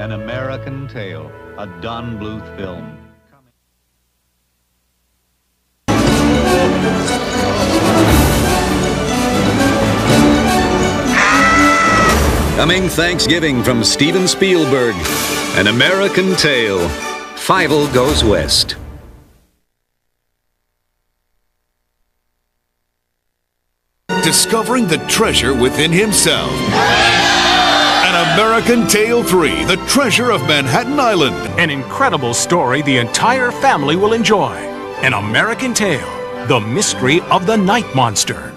An American Tale, a Don Bluth film. Coming Thanksgiving from Steven Spielberg, An American Tale, Fievel Goes West. Discovering the treasure within himself. An American Tale 3, The Treasure of Manhattan Island. An incredible story the entire family will enjoy. An American Tale, The Mystery of the Night Monster.